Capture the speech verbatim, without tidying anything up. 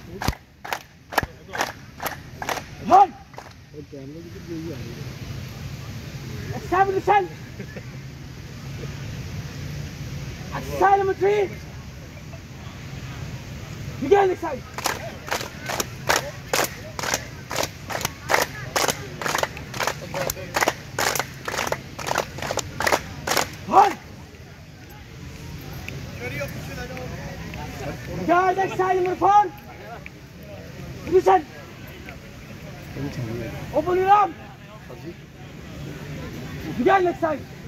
هون السالب لسان السالب تري begin the side هون guys next side number four listen open your arm begin next side